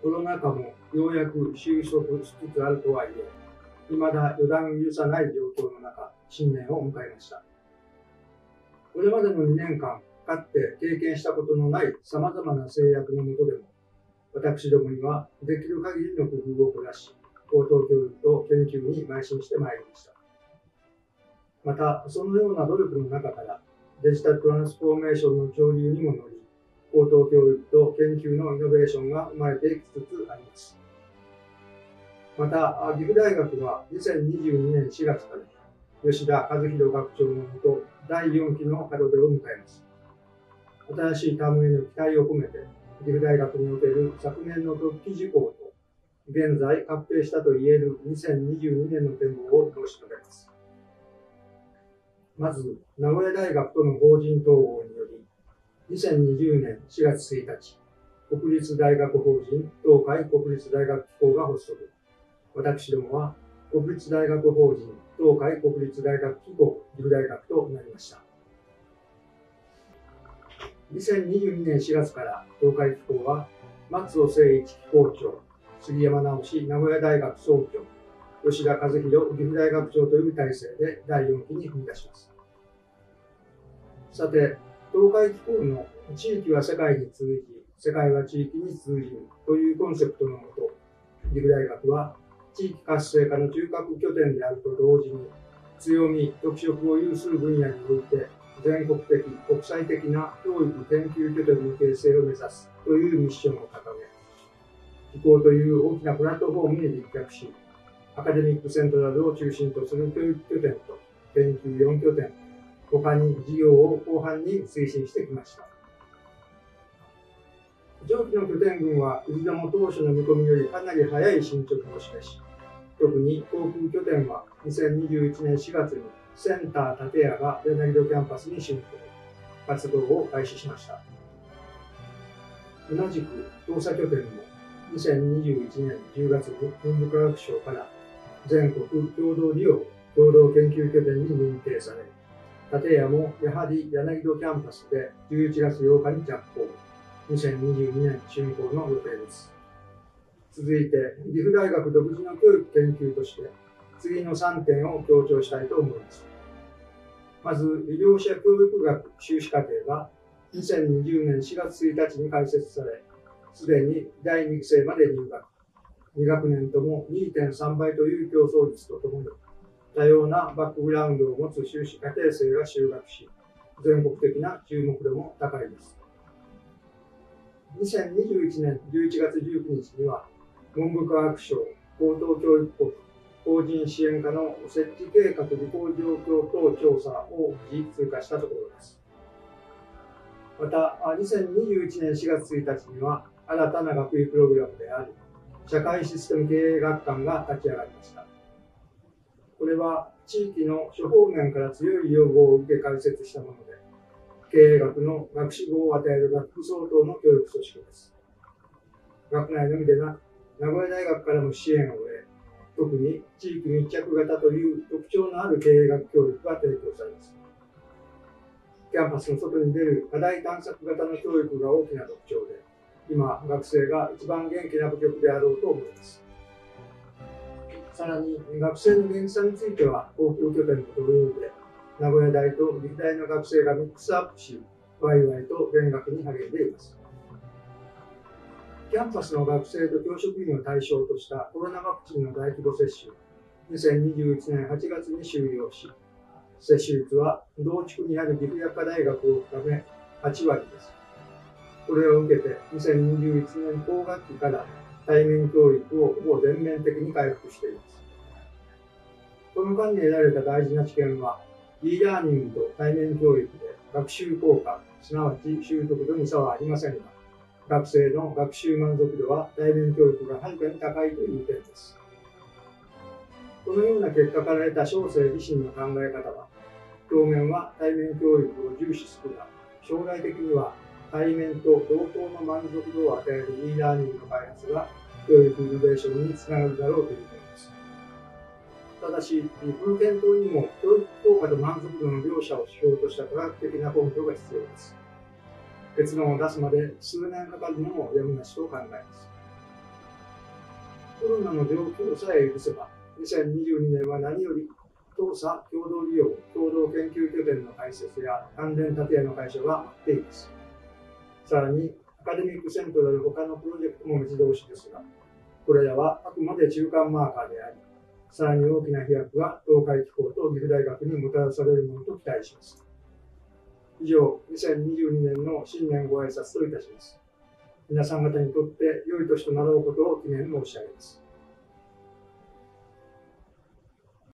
コロナ禍もようやく収束しつつあるとはいえ、未だ予断を許さない状況の中、新年を迎えました。これまでの2年間、かつて経験したことのない様々な制約の下でも、私どもにはできる限りの工夫を凝らし、高等教育と研究に邁進してまいりました。また、そのような努力の中から、デジタルトランスフォーメーションの潮流にも乗り、高等教育と研究のイノベーションが生まれていきつつあります。また、岐阜大学は2022年4月から吉田和弘学長のもと第4期の門出を迎えます。新しいタームへの期待を込めて、岐阜大学における昨年の特記事項と、現在確定したと言える2022年の展望を申し述べます。まず、名古屋大学との法人統合により、2020年4月1日、国立大学法人東海国立大学機構が発足。私どもは国立大学法人東海国立大学機構岐阜大学となりました。2022年4月から東海機構は松尾誠一機構長、杉山直史名古屋大学総長、吉田和弘岐阜大学長という体制で第4期に踏み出します。さて、東海機構の地域は世界に通じ、世界は地域に通じるというコンセプトのもと、岐阜大学は地域活性化の中核拠点であると同時に、強み、特色を有する分野において、全国的、国際的な教育研究拠点の形成を目指すというミッションを掲げ、機構という大きなプラットフォームに立脚し、アカデミックセントラルを中心とする教育拠点と研究4拠点、他に事業を広範に推進してきました。上記の拠点群はいずれも当初の見込みよりかなり早い進捗を示し、特に航空拠点は2021年4月にセンター建屋が柳戸キャンパスに竣工、活動を開始しました。同じく東佐拠点も2021年10月に文部科学省から全国共同利用共同研究拠点に認定され、建屋もやはり柳戸キャンパスで11月8日に着工、2022年竣工の予定です。続いて、岐阜大学独自の教育研究として、次の3点を強調したいと思います。まず、医療者教育学修士課程が2020年4月1日に開設され、すでに第2期生まで入学。2学年とも 2.3 倍という競争率とともに、多様なバックグラウンドを持つ修士課程生が修学し、全国的な注目度も高いです。2021年11月19日には、文部科学省高等教育局法人支援課の設置計画履行状況等調査を無事通過したところです。また、2021年4月1日には、新たな学位プログラムである社会システム経営学館が立ち上がりました。これは地域の諸方面から強い要望を受け開設したもので、経営学の学士号を与える学部相当の教育組織です。学内のみでなく、名古屋大学からも支援を得、特に地域密着型という特徴のある経営学教育が提供されます。キャンパスの外に出る課題探索型の教育が大きな特徴で、今、学生が一番元気な部局であろうと思います。さらに、学生の元気さについては、航空拠点と同様で、名古屋大と岐阜大の学生がミックスアップし、ワイワイと勉学に励んでいます。キャンパスの学生と教職員を対象としたコロナワクチンの大規模接種、2021年8月に終了し、接種率は同地区にある岐阜薬科大学を含め8割です。これを受けて、2021年後学期から対面教育をほぼ全面的に回復しています。この間に得られた大事な知見は、e ラーニングと対面教育で学習効果、すなわち習得度に差はありませんが、学生の学習満足度は対面教育がはるかに高いという点です。このような結果から得た小生自身の考え方は、当面は対面教育を重視するが、将来的には対面と同等の満足度を与える e ラーニングの開発が教育イノベーションにつながるだろうという点です。ただし、この検討にも教育効果と満足度の両者を指標とした科学的な根拠が必要です。結論を出すまで数年かかるのもやむなしと考えます。 コロナの状況さえ許せば、2022年は何より当社共同利用、共同研究拠点の開設や関連建屋の開所が待っています。さらに、アカデミックセントラル他のプロジェクトも目白押しですが、これらはあくまで中間マーカーであり、さらに大きな飛躍が東海機構と岐阜大学にもたらされるものと期待します。以上、2022年の新年ご挨拶といたします。皆さん方にとって良い年となろうことを記念申し上げます。